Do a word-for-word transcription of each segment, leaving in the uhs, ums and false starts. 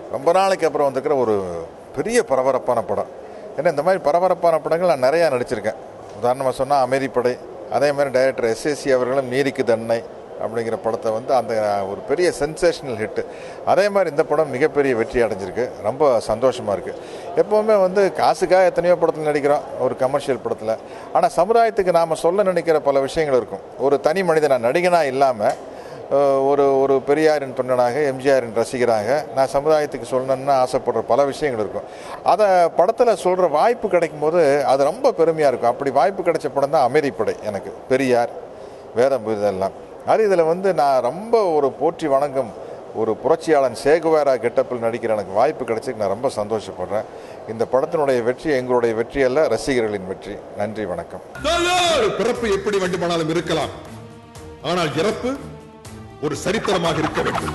ரொம்ப நாளைக்கு அப்புறம் வந்துக்கிற ஒரு பெரிய பரபரப்பான படம். ஏன்னா இந்த மாதிரி பரபரப்பான படங்கள் நான் நிறையா நடிச்சிருக்கேன். உதாரணமாக சொன்னால் அமைதிப்படை, அதே மாதிரி டைரக்டர் எஸ்எஸ்சி அவர்களும் நீதிக்கு தண்டனை அப்படிங்கிற படத்தை வந்து அந்த ஒரு பெரிய சென்சேஷனல் ஹிட்டு. அதே மாதிரி இந்த படம் மிகப்பெரிய வெற்றி அடைஞ்சிருக்கு. ரொம்ப சந்தோஷமாக இருக்குது. எப்போவுமே வந்து காசுக்காக எத்தனையோ படத்தில் நடிக்கிறோம், ஒரு கமர்ஷியல் படத்தில். ஆனால் சமுதாயத்துக்கு நாம் சொல்ல நினைக்கிற பல விஷயங்கள் இருக்கும். ஒரு தனி மனிதனாக நடிகனாக இல்லாமல் ஒரு ஒரு பெரியாரின் தொண்டனாக, எம்ஜிஆரின் ரசிகராக நான் சமுதாயத்துக்கு சொல்லணும்னு ஆசைப்படுற பல விஷயங்கள் இருக்கும். அதை படத்தில் சொல்கிற வாய்ப்பு கிடைக்கும் போது அது ரொம்ப பெருமையாக இருக்கும். அப்படி வாய்ப்பு கிடைச்ச படம் தான் அமைதிப்படை. எனக்கு பெரியார், வேதம் இதெல்லாம் அது இதில் வந்து நான் ரொம்ப ஒரு போற்றி வணங்கும் ஒரு புரட்சியாளன் சேகுவேரா கெட்டப்பில் நடிக்கிற எனக்கு வாய்ப்பு கிடைச்சதுக்கு நான் ரொம்ப சந்தோஷப்படுறேன். இந்த படத்தினுடைய வெற்றி எங்களுடைய வெற்றி அல்ல, ரசிகர்களின் வெற்றி. நன்றி, வணக்கம். பிறப்பு எப்படி வேண்டுமானாலும் இருக்கலாம், ஆனால் இறப்பு ஒரு சரித்திரமாக இருக்க வேண்டும்.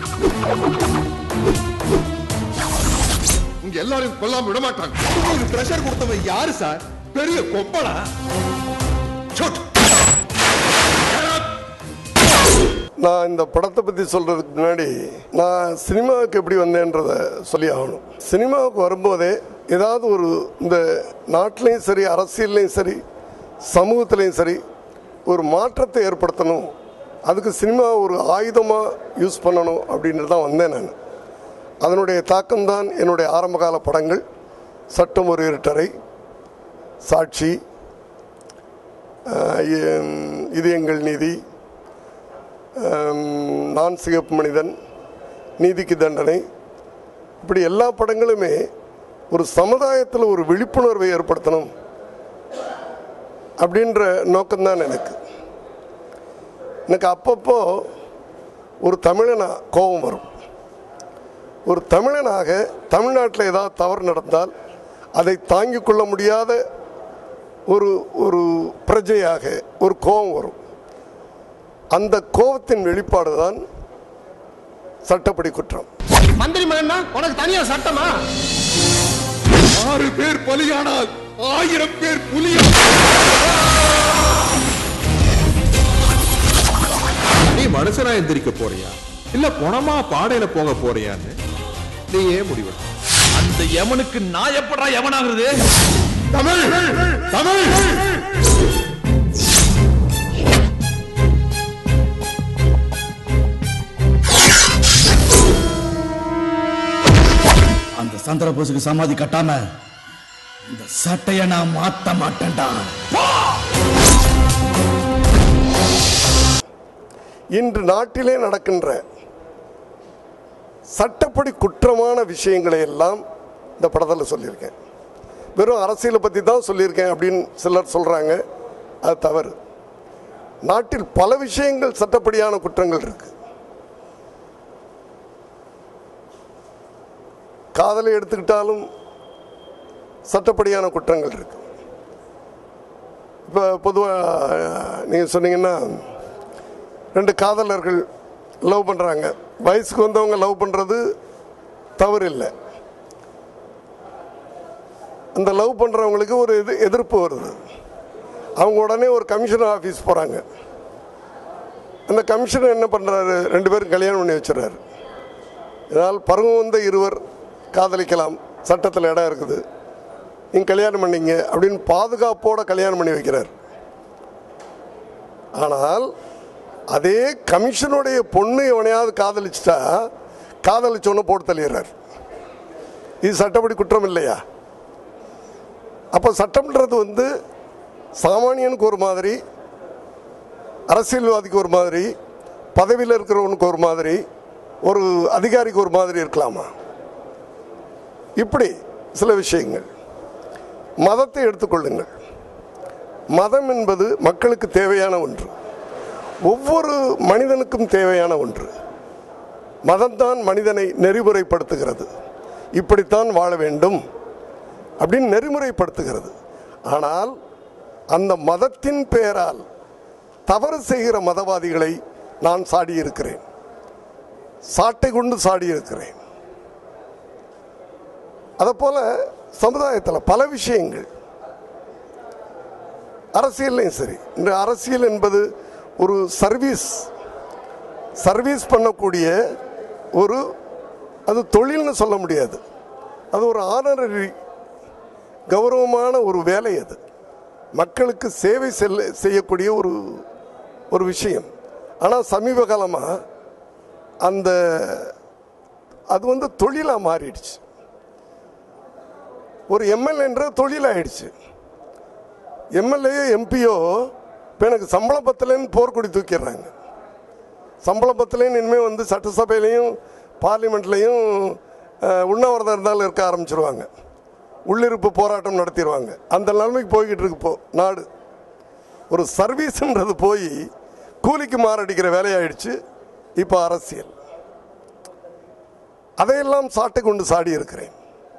இங்க எல்லாரும் கொல்லாம விட மாட்டாங்க. உங்களுக்கு பிரஷர் கொடுத்தவன் யாரு சார்? பெரிய கொப்பளா? நான் இந்த படத்தை பற்றி சொல்கிறதுக்கு முன்னாடி நான் சினிமாவுக்கு எப்படி வந்தேன்றதை சொல்லி ஆகணும். சினிமாவுக்கு வரும்போதே ஏதாவது ஒரு இந்த நாட்டிலையும் சரி, அரசியல்லையும் சரி, சமூகத்திலையும் சரி ஒரு மாற்றத்தை ஏற்படுத்தணும், அதுக்கு சினிமா ஒரு ஆயுதமாக யூஸ் பண்ணணும் அப்படின்ட்டு தான் வந்தேன் நான். அதனுடைய தாக்கம்தான் என்னுடைய ஆரம்பகால படங்கள். சட்டம் ஒரு இருட்டறை, சாட்சி, இது எங்கள் நீதி, நான் சிகப்பு மனிதன், நீதிக்கு தண்டனை, இப்படி எல்லா படங்களுமே ஒரு சமுதாயத்தில் ஒரு விழிப்புணர்வை ஏற்படுத்தணும் அப்படின்ற நோக்கம்தான் எனக்கு. எனக்கு அப்பப்போ ஒரு தமிழனா கோபம் வரும். ஒரு தமிழனாக தமிழ்நாட்டில் ஏதாவது தவறு நடந்தால் அதை தாங்கிக் கொள்ள முடியாத ஒரு ஒரு பிரஜையாக ஒரு கோபம் வரும். அந்த கோபத்தின் வெளிப்பாடு தான் சட்டப்படி குற்றம். மந்திரி மகன்னா உனக்கு தனியா சட்டமா? ஆறு பேர் பலியானால் ஆயிரம் பேர் புலியா? நீ மனுஷனா எந்திரிக்க போறியா இல்ல பொணமா பாடையில போக போறியான்னு நீ ஏன் முடிவு? அந்த யமனுக்கு நான் எப்படா யமனாகிறது? தமிழ் தமிழ் அந்த சந்திரபோஸுக்கு சமாதி கட்டாம இந்த சட்டைய நான் மாத்த மாட்டேன்டா. இன்று நாட்டிலே நடக்கின்ற சட்டப்படி குற்றமான விஷயங்களை எல்லாம் இந்த படத்தில் சொல்லியிருக்கேன். வெறும் அரசியலை பற்றி தான் சொல்லியிருக்கேன் அப்படின்னு சிலர் சொல்கிறாங்க. அது தவறு. நாட்டில் பல விஷயங்கள் சட்டப்படியான குற்றங்கள் இருக்கு. காதலை எடுத்துக்கிட்டாலும் சட்டப்படியான குற்றங்கள் இருக்கு. இப்போ பொதுவாக நீங்கள் சொன்னீங்கன்னா, ரெண்டு காதலர்கள் லவ் பண்ணுறாங்க. வயசுக்கு வந்தவங்க லவ் பண்ணுறது தவறு இல்லை. அந்த லவ் பண்ணுறவங்களுக்கு ஒரு எது எதிர்ப்பு வருது. அவங்க உடனே ஒரு கமிஷனர் ஆஃபீஸ் போகிறாங்க. அந்த கமிஷனர் என்ன பண்ணுறாரு? ரெண்டு பேரும் கல்யாணம் பண்ணி வச்சுறாரு. இதனால் பருவம் வந்த இருவர் காதலிக்கலாம், சட்டத்தில் இடம் இருக்குது, நீங்கள் கல்யாணம் பண்ணிங்க அப்படின்னு பாதுகாப்போடு கல்யாணம் பண்ணி வைக்கிறார். ஆனால் அதே கமிஷனுடைய பொண்ணு எவனையாவது காதலிச்சிட்டா காதலிச்சோன்னு போட்டு தள்ளிடுறார். இது சட்டப்படி குற்றம் இல்லையா? அப்போ சட்டம்ன்றது வந்து சாமானியனுக்கு ஒரு மாதிரி, அரசியல்வாதிக்கு ஒரு மாதிரி, பதவியில் இருக்கிறவனுக்கு ஒரு மாதிரி, ஒரு அதிகாரிக்கு ஒரு மாதிரி இருக்கலாமா? இப்படி சில விஷயங்கள். மதத்தை எடுத்துக்கொள்ளுங்கள். மதம் என்பது மக்களுக்கு தேவையான ஒன்று, ஒவ்வொரு மனிதனுக்கும் தேவையான ஒன்று. மதம்தான் மனிதனை நெறிமுறைப்படுத்துகிறது. இப்படித்தான் வாழ வேண்டும் அப்படின்னு நெறிமுறைப்படுத்துகிறது. ஆனால் அந்த மதத்தின் பெயரால் தவறு செய்கிற மதவாதிகளை நான் சாடியிருக்கிறேன், சாட்டை கொண்டு சாடியிருக்கிறேன். அதேபோல சமுதாயத்தில் பல விஷயங்கள், அரசியல்லையும் சரி. இந்த அரசியல் என்பது ஒரு சர்வீஸ் சர்வீஸ் பண்ணக்கூடிய ஒரு அது தொழில்னு சொல்ல முடியாது, அது ஒரு ஆனரரி கௌரவமான ஒரு வேலை. அது மக்களுக்கு சேவை செல்ல செய்யக்கூடிய ஒரு ஒரு விஷயம். ஆனால் சமீப காலமாக அந்த அது வந்து தொழிலாக மாறிடுச்சு. ஒரு எம்எல்ஏன்ற தொழிலாகிடுச்சு. எம்எல்ஏ எம்பியோ இப்போ எனக்கு சம்பள பத்தலைன்னு போர்க்கொடி தூக்கிடுறாங்க. சம்பள பத்தலைன்னு இனிமேல் வந்து சட்டசபையிலையும் பார்லிமெண்ட்லேயும் உண்ணாவிரதம் இருந்தாலும் இருக்க ஆரம்பிச்சிருவாங்க, உள்ளிருப்பு போராட்டம் நடத்திடுவாங்க. அந்த நிலைமைக்கு போய்கிட்டு இருக்கு இப்போ நாடு. ஒரு சர்வீஸ்ன்றது போய் கூலிக்கு மாரடிக்கிற வேலையாயிடுச்சு இப்போ அரசியல். அதையெல்லாம் சாட்டை கொண்டு சாடி இருக்கிறேன்.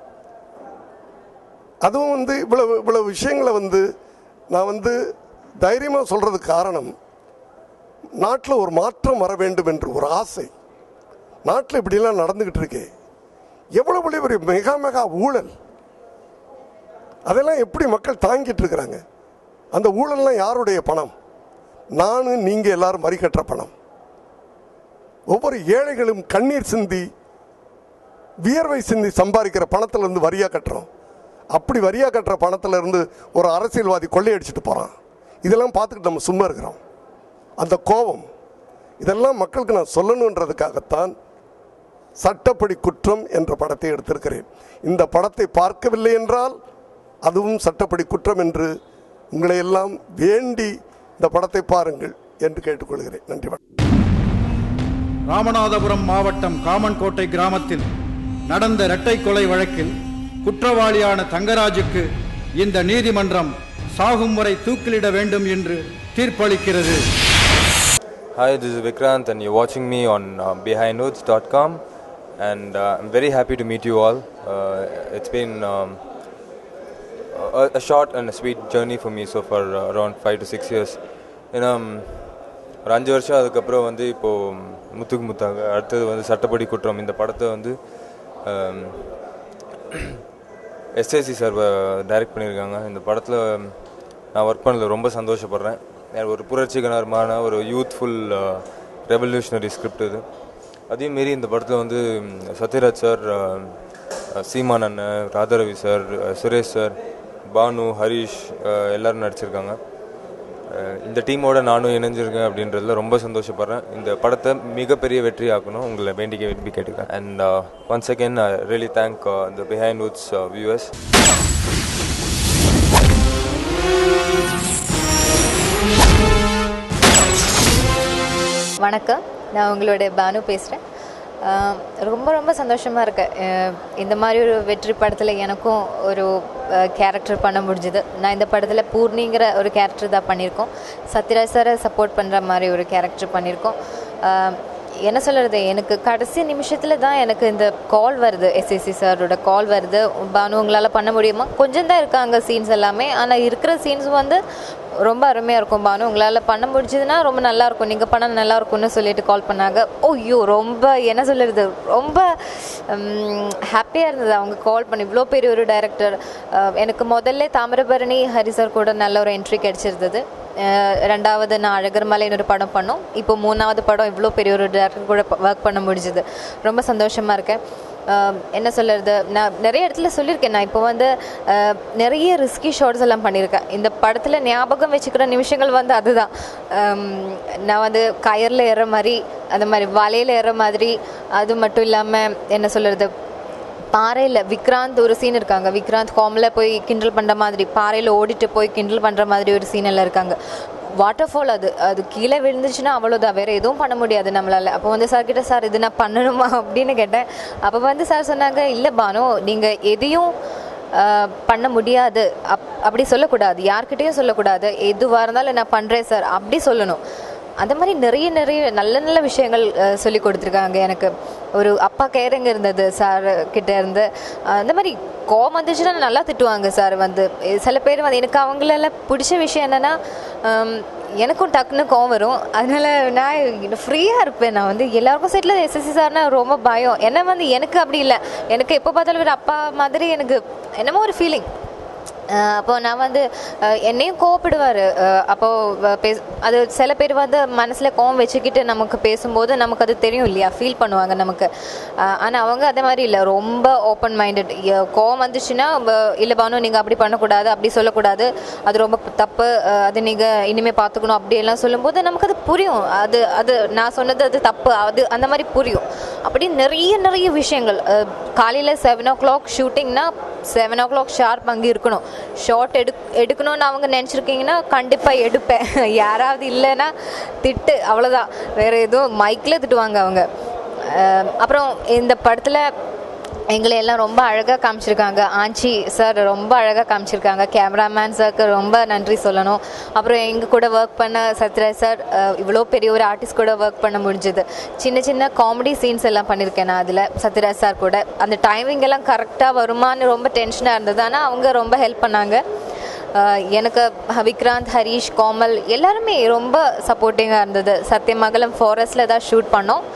அதுவும் வந்து இவ்வளவு இவ்வளவு விஷயங்களை வந்து நான் வந்து தைரியமாக சொல்கிறதுக்கு காரணம், நாட்டில் ஒரு மாற்றம் வர வேண்டும் என்று ஒரு ஆசை. நாட்டில் இப்படிலாம் நடந்துக்கிட்டு இருக்கே, எவ்வளோ பெரிய மெகா மெகா ஊழல், அதெல்லாம் எப்படி மக்கள் தாங்கிட்டு இருக்கிறாங்க? அந்த ஊழல்லாம் யாருடைய பணம்? நானும் நீங்கள் எல்லாரும் வரி கட்டுற பணம். ஒவ்வொரு ஏழைகளும் கண்ணீர் சிந்தி வியர்வை சிந்தி சம்பாதிக்கிற பணத்திலிருந்து வரியாக கட்டுறோம். அப்படி வரியாக கட்டுற பணத்திலிருந்து ஒரு அரசியல்வாதி கொள்ளையடிச்சிட்டு போகிறான். இதெல்லாம் பார்த்துக்கிட்டு நம்ம சும்மா இருக்கிறோம். அந்த கோபம் இதெல்லாம் மக்களுக்கு நான் சொல்லணுன்றதுக்காகத்தான் சட்டப்படி குற்றம் என்ற படத்தை எடுத்திருக்கிறேன். இந்த படத்தை பார்க்கவில்லை என்றால் அதுவும் சட்டப்படி குற்றம் என்று உங்களை எல்லாம் வேண்டி இந்த படத்தை பாருங்கள் என்று கேட்டுக்கொள்கிறேன். நன்றி. ராமநாதபுரம் மாவட்டம் காமன்கோட்டை கிராமத்தில் நடந்த இரட்டை கொலை வழக்கில் குற்றவாளியான தங்கராஜுக்கு இந்த நீதிமன்றம் சாகும் வரை தூக்கிலிட வேண்டும் என்று தீர்ப்பளிக்கிறது. Hi, this is Vikrant and you're watching me on uh, behindwoods dot com and uh, I'm very happy to meet you all. Uh, it's been um, a, a short and a sweet journey for me so far, uh, around five to six years. ஏன்னா ஒரு அஞ்சு வருஷம் அதுக்கப்புறம் வந்து இப்போது முத்துக்கு முத்தாக அடுத்தது வந்து சட்டப்படி குற்றம் இந்த படத்தை வந்து எஸ்ஏசி சார் டைரக்ட் பண்ணியிருக்காங்க. இந்த படத்தில் நான் ஒர்க் பண்ணதில் ரொம்ப சந்தோஷப்படுறேன். ஒரு புரட்சிகரமான ஒரு யூத்ஃபுல் ரெவல்யூஷனரி ஸ்கிரிப்ட் இது. அதையும் மீறி இந்த படத்தில் வந்து சத்யராஜ் சார், சீமான் அண்ணன், ராதாரவி சார், சுரேஷ் சார், பானு, ஹரிஷ் எல்லோரும் நடிச்சிருக்காங்க. இந்த டீமோட நானும் இணைஞ்சிருக்கேன் அப்படின்றதுல ரொம்ப சந்தோஷப்படுறேன். இந்த படத்தை மிகப்பெரிய வெற்றி ஆக்கணும் உங்களை வேண்டிக்க விரும்பி கேட்டுக்கிறேன். And once again I really thank the Behindwoods viewers. வணக்கம், நான் உங்களோட பானு பேசுகிறேன். ரொம்ப ரொம்ப சந்தோஷமாக இருக்கேன். இந்த மாதிரி ஒரு வெற்றி படத்தில் எனக்கும் ஒரு கேரக்டர் பண்ண முடிஞ்சுது. நான் இந்த படத்தில் பூர்ணிங்கிற ஒரு கேரக்டர் தான் பண்ணியிருக்கோம். சத்யராஜ் சாரை சப்போர்ட் பண்ணுற மாதிரி ஒரு கேரக்டர் பண்ணியிருக்கோம். என்ன சொல்கிறது, எனக்கு கடைசி நிமிஷத்தில் தான் எனக்கு இந்த கால் வருது, எஸ்எஸ்சி சாரோட கால் வருது, பானு உங்களால் பண்ண முடியுமா? கொஞ்சம் தான் இருக்காங்க சீன்ஸ் எல்லாமே, ஆனால் இருக்கிற சீன்ஸ் வந்து ரொம்ப அருமையாக இருக்கும். பானு உங்களால் பண்ண முடிஞ்சதுன்னா ரொம்ப நல்லாயிருக்கும், நீங்கள் பண்ண நல்லாயிருக்கும்னு சொல்லிட்டு கால் பண்ணாங்க. ஓய்யோ, ரொம்ப என்ன சொல்கிறது, ரொம்ப ஹாப்பியாக இருந்தது அவங்க கால் பண்ணி. இவ்வளோ பெரிய ஒரு டைரக்டர். எனக்கு முதல்ல தாமிரபரணி ஹரி சார் கூட நல்ல ஒரு என்ட்ரி கிடச்சிருந்தது. ரெண்டாவது நான் அழகர் மலைன்னு ஒரு படம் பண்ணோம். இப்போ மூணாவது படம் இவ்வளோ பெரிய ஒரு டேரக்டர் கூட ஒர்க் பண்ண முடிஞ்சுது. ரொம்ப சந்தோஷமாக இருக்கேன். என்ன சொல்கிறது, நான் நிறைய இடத்துல சொல்லியிருக்கேன், நான் இப்போ வந்து நிறைய ரிஸ்கி ஷாட்ஸ் எல்லாம் பண்ணியிருக்கேன். இந்த படத்தில் ஞாபகம் வச்சுக்கிற நிமிஷங்கள் வந்து அதுதான். நான் வந்து கயரில் ஏற மாதிரி, அந்த மாதிரி வலையில் ஏற மாதிரி, அது மட்டும் இல்லாமல் என்ன சொல்கிறது, பாறையில் விக்ராந்த் ஒரு சீன் இருக்காங்க, விக்ராந்த் காமில் போய் கிண்டல் பண்ணுற மாதிரி, பாறையில் ஓடிட்டு போய் கிண்டல் பண்ணுற மாதிரி ஒரு சீன் எல்லாம் இருக்காங்க. வாட்டர் ஃபால், அது அது கீழே விழுந்துச்சுன்னா அவ்வளோதான், வேறு எதுவும் பண்ண முடியாது நம்மளால். அப்போ வந்து சார் கிட்ட, சார் இது நான் பண்ணணுமா அப்படின்னு கேட்டேன். அப்போ வந்து சார் சொன்னாங்க, இல்லை பானு, நீங்கள் எதையும் பண்ண முடியாது அப் அப்படி சொல்லக்கூடாது, யார்கிட்டையும் சொல்லக்கூடாது, எதுவாக இருந்தாலும் நான் பண்ணுறேன் சார் அப்படி சொல்லணும். அந்த மாதிரி நிறைய நிறைய நல்ல நல்ல விஷயங்கள் சொல்லி கொடுத்துருக்காங்க எனக்கு. ஒரு அப்பா கேரிங் இருந்தது சார் கிட்ட இருந்து. அந்த மாதிரி கோவம் வந்துச்சுன்னா நல்லா திட்டுவாங்க சார். வந்து சில பேர் வந்து எனக்கு அவங்களெல்லாம் பிடிச்ச விஷயம் என்னென்னா, எனக்கும் டக்குன்னு கோவம் வரும், அதனால நான் ஃப்ரீயாக இருப்பேன். நான் வந்து எல்லாருக்கும் சைட்டில் எஸ்எஸ்சி சார்னா ரொம்ப பயம். என்ன வந்து எனக்கு அப்படி இல்லை, எனக்கு எப்போ பார்த்தாலும் ஒரு அப்பா மாதிரி எனக்கு என்னமோ ஒரு ஃபீலிங். அப்போ நான் வந்து என்னையும் கோவப்படுவார். அப்போது பே அது சில பேர் வந்து மனசில் கோவம் வச்சுக்கிட்டு நமக்கு பேசும்போது நமக்கு அது தெரியும் இல்லையா, ஃபீல் பண்ணுவாங்க நமக்கு. ஆனால் அவங்க அதே மாதிரி இல்லை, ரொம்ப ஓப்பன் மைண்டட். கோவம் வந்துச்சுன்னா இல்லை பானு நீங்கள் அப்படி பண்ணக்கூடாது, அப்படி சொல்லக்கூடாது, அது ரொம்ப தப்பு, அது நீங்கள் இனிமேல் பார்த்துக்கணும் அப்படியெல்லாம் சொல்லும்போது நமக்கு அது புரியும். அது அது நான் சொன்னது அது தப்பு, அது அந்த மாதிரி புரியும். அப்படி நிறைய நிறைய விஷயங்கள். காலையில் செவன் ஓ கிளாக் ஷூட்டிங்னா செவன் ஓ கிளாக் ஷார்ப் அங்கே இருக்கணும். ஷார்ட் எடு எடுக்கணும்னு அவங்க நினச்சிருக்கீங்கன்னா கண்டிப்பாக எடுப்பேன். யாராவது இல்லைன்னா திட்டு, அவ்வளோதான். வேறு எதுவும் மைக்கில் திட்டுவாங்க அவங்க. அப்புறம் இந்த படத்தில் எங்களை எல்லாம் ரொம்ப அழகாக காமிச்சிருக்காங்க. ஆஞ்சி சார் ரொம்ப அழகாக காமிச்சிருக்காங்க. கேமராமேன் சாருக்கு ரொம்ப நன்றி சொல்லணும். அப்புறம் எங்கள் கூட ஒர்க் பண்ண சத்யராஜ் சார், இவ்வளோ பெரிய ஒரு ஆர்டிஸ்ட் கூட ஒர்க் பண்ண முடிஞ்சுது. சின்ன சின்ன காமெடி சீன்ஸ் எல்லாம் பண்ணியிருக்கேன் நான் அதில் சத்யராஜ் சார் கூட. அந்த டைமிங் எல்லாம் கரெக்டாக வருமானு ரொம்ப டென்ஷனாக இருந்தது. ஆனால் அவங்க ரொம்ப ஹெல்ப் பண்ணாங்க எனக்கு. விக்ராந்த், ஹரீஷ், கோமல் எல்லாருமே ரொம்ப சப்போர்ட்டிங்காக இருந்தது. சத்தியமங்கலம் ஃபாரஸ்ட்டில் தான் ஷூட் பண்ணோம்.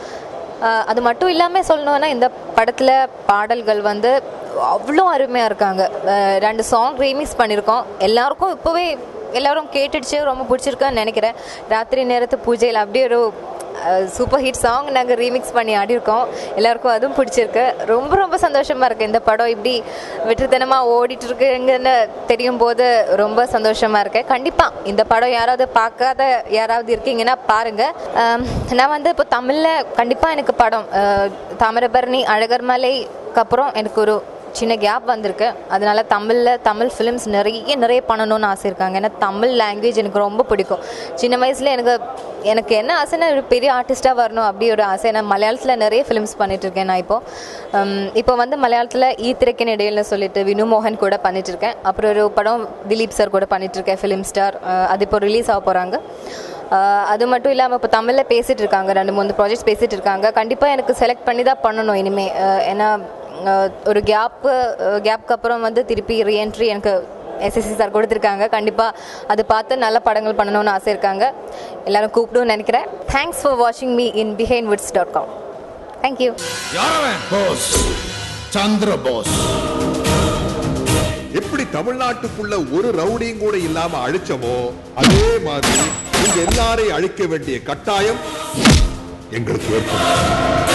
அது மட்டும் இல்லாமல் சொல்லணுன்னா இந்த படத்தில் பாடல்கள் வந்து அவ்வளோ அருமையாக இருக்காங்க. ரெண்டு சாங் ரீமிக்ஸ் பண்ணியிருக்கோம். எல்லாருக்கும் இப்போவே எல்லோரும் கேட்டுடுச்சு, ரொம்ப பிடிச்சிருக்குன்னு நினைக்கிறேன். ராத்திரி நேரத்து பூஜையில் அப்படியே ஒரு சூப்பர் ஹிட் சாங் நாங்கள் ரீமிக்ஸ் பண்ணி ஆடிருக்கோம். எல்லாருக்கும் அதுவும் பிடிச்சிருக்கு. ரொம்ப ரொம்ப சந்தோஷமாக இருக்குது. இந்த படம் இப்படி வெற்றித்தனமாக ஓடிட்டுருக்குங்கன்னு தெரியும் போது ரொம்ப சந்தோஷமாக இருக்கேன். கண்டிப்பாக இந்த படம் யாராவது பார்க்காத யாராவது இருக்கீங்கன்னா பாருங்கள். நான் வந்து இப்போ தமிழில் கண்டிப்பாக எனக்கு படம் தாமிரபரணி அழகர்மலைக்கு அப்புறம் எனக்கு ஒரு சின்ன கேப் வந்திருக்கு. அதனால தமிழில் தமிழ் ஃபிலிம்ஸ் நிறைய நிறைய பண்ணணும்னு ஆசை இருக்காங்க. ஏன்னா தமிழ் லாங்குவேஜ் எனக்கு ரொம்ப பிடிக்கும். சின்ன வயசில் எனக்கு எனக்கு என்ன ஆசைன்னா ஒரு பெரிய ஆர்டிஸ்ட்டாக வரணும் அப்படி ஒரு ஆசை. நான் மலையாளத்தில் நிறைய ஃபிலிம்ஸ் பண்ணிகிட்ருக்கேன். நான் இப்போது இப்போ வந்து மலையாளத்தில் ஈத்திரைக்கின் இடையில்னு சொல்லிட்டு வினு மோகன் கூட பண்ணிகிட்ருக்கேன். அப்புறம் ஒரு படம் திலீப் சார் கூட பண்ணிகிட்ருக்கேன், ஃபிலிம் ஸ்டார். அது இப்போ ரிலீஸ் ஆக போகிறாங்க. அது மட்டும் இல்லாமல் இப்போ தமிழில் பேசிகிட்டு இருக்காங்க, ரெண்டு மூணு ப்ராஜெக்ட்ஸ் பேசிகிட்டு இருக்காங்க. கண்டிப்பாக எனக்கு செலக்ட் பண்ணி தான் பண்ணணும் இனிமேல். ஏன்னா ஒரு கேப்பு கேப்க்கு அப்புறம் வந்து திருப்பி ரீஎன்ட்ரி எனக்கு எஸ்எஸ்சி சார் கொடுத்துருக்காங்க. கண்டிப்பாக அது பார்த்து நல்ல படங்கள் பண்ணணும்னு ஆசை இருக்காங்க. எல்லோரும் கூப்பிடுன்னு நினைக்கிறேன். தேங்க்ஸ் ஃபார் வாட்சிங் me in Behindwoods dot com. Thank you. Chandra Bose எப்படி தமிழ்நாட்டுக்குள்ள ஒரு ரவுடியும் கூட இல்லாம அழிச்சமோ அதே மாதிரி நீங்க எல்லாரையும் அழிக்க வேண்டிய கட்டாயம் எங்களுக்கு ஏற்படும்.